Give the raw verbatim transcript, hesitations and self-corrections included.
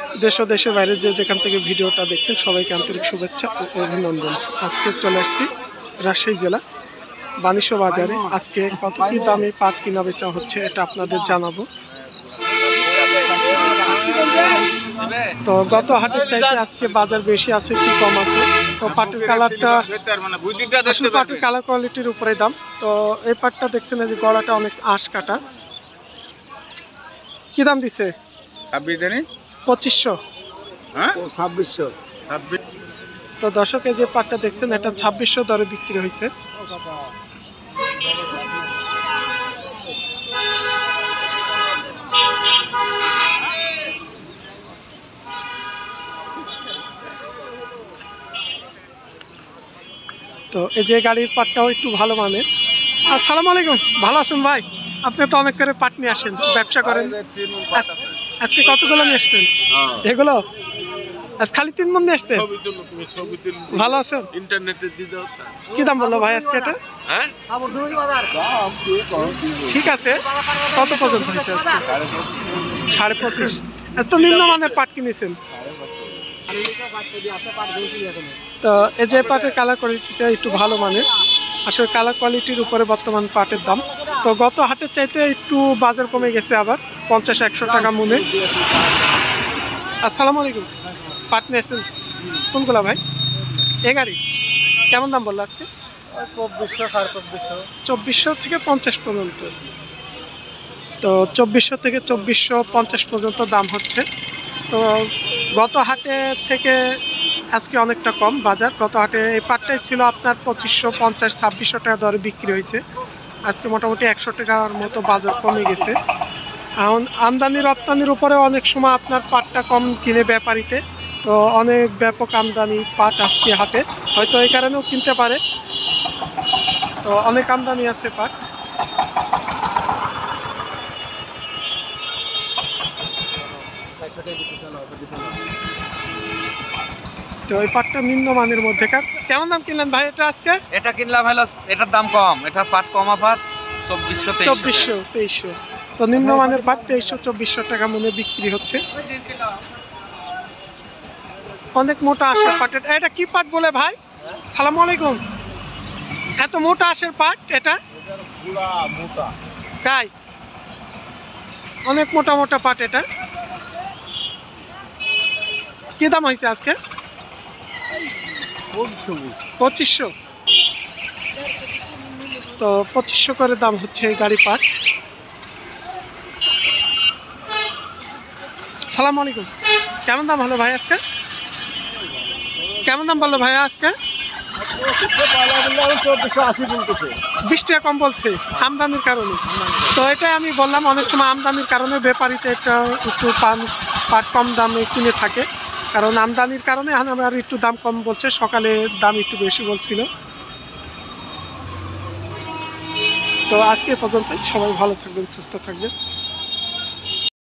দেশ ও দেশের বাইরে যে যেখান থেকে ভিডিওটা দেখছেন সবাইকে আন্তরিক শুভেচ্ছা ও অভিনন্দন। আজকে চলে আসছি রাজশাহী জেলা বাণিজ্য বাজারে। আজকে কত কি দামে পাট কিনা বেচা হচ্ছে এটা আপনাদের জানাবো। তো গত হাটের চাইতে আজকে বাজার বেশি আছে কি কম আছে। তো পাটের কালারটা পাটের কালার কোয়ালিটির উপরে দাম। তো এই পাটটা দেখছেন যে গলাটা অনেক আঁশ কাটা। কি দাম দিছে? পঁচিশশো ছাব্বিশশো। তো দর্শকে যে পাটটা দেখছেন এটা ছাব্বিশশো দরে বিক্রি হয়েছে। তো এই যে গাড়ির পাটটাও একটু ভালো মানের। আসসালামু আলাইকুম, ভালো আছেন ভাই? আপনি তো অনেক করে পাট নিয়ে আসেন, ব্যবসা করেন। আজকে কতগুলো নিয়ে আসছেন? এগুলো আজ খালি তিন মন নিয়ে আসছেন। ভালো আছেন? কি দাম বললো ভাই আজকে এটা? ঠিক আছে, কত পর্যন্ত হয়েছে আজকে? সাড়ে পঁচিশ। আজ তো নিম্নমানের পাট কিনেছেন। তো এই যে পাটের কালার কোয়ালিটিটা একটু ভালো মানের। আসলে কালার কোয়ালিটির উপরে বর্তমান পাটের দাম। তো গত হাটের চাইতে একটু বাজার কমে গেছে, আবার পঞ্চাশ একশো টাকা মনে। আসসালামু আলাইকুম, পাট নিয়ে আসছেন কোনগুলা ভাই? এ গাড়ি কেমন দাম বললো আজকে? চব্বিশশো সাড়ে চব্বিশশো চব্বিশশো থেকে পঞ্চাশ পর্যন্ত। তো চব্বিশশো থেকে চব্বিশশো পঞ্চাশ পর্যন্ত দাম হচ্ছে। তো গত হাটে থেকে আজকে অনেকটা কম বাজার। গত হাটে এই পাটটাই ছিল আপনার পঁচিশশো পঞ্চাশ ছাব্বিশশো টাকা দরে বিক্রি হয়েছে। আজকে মোটামুটি একশো টাকার মতো বাজার কমে গেছে। এখন আমদানি রপ্তানির উপরে অনেক সময় আপনার পাটটা কম কিনে ব্যাপারীতে। তো অনেক ব্যাপক আমদানি পাট আজকে হাটে, হয়তো এই কারণেও কিনতে পারে। তো অনেক আমদানি আছে পাট। তো এই পাটটা নিম্নমানের মধ্যেকার। কেমন দাম কিনলেন ভাই এটা আজকে? এটা কিনলাম হলো, এটার দাম কম, এটা পাট কমা পাট চব্বিশশো চব্বিশশো তেইশশো। তো নিম্নমানের পাট তেইশশো চব্বিশশো টাকা মনে বিক্রি হচ্ছে। অনেক মোটা আঁশের পাট। এটা কি পাট বলে ভাই? সালাম আলাইকুম। এত মোটা আঁশের পাট এটা? তাই অনেক মোটা মোটা পাট এটা। কি দাম হয়েছে আজকে? পঁচিশশো। তো পঁচিশশো করে দাম হচ্ছে এই গাড়ি পাট। সালাম আলাইকুম, কেমন দাম হলো ভাই আজকে? কেমন দাম বললো ভাই আজকে? চব্বিশশো আশি বলতেছে। বিশ টাকা কম বলছে আমদানির কারণে। তো এটাই আমি বললাম, অনেক সময় আমদানির কারণে ব্যাপারীতে একটা একটু পান পাট কম দামে কিনে থাকে, কারণ আমদানির কারণে আমার একটু দাম কম বলছে। সকালে দাম একটু বেশি বলছিল। তো আজকে পর্যন্ত সবাই ভালো থাকবেন, সুস্থ থাকবেন।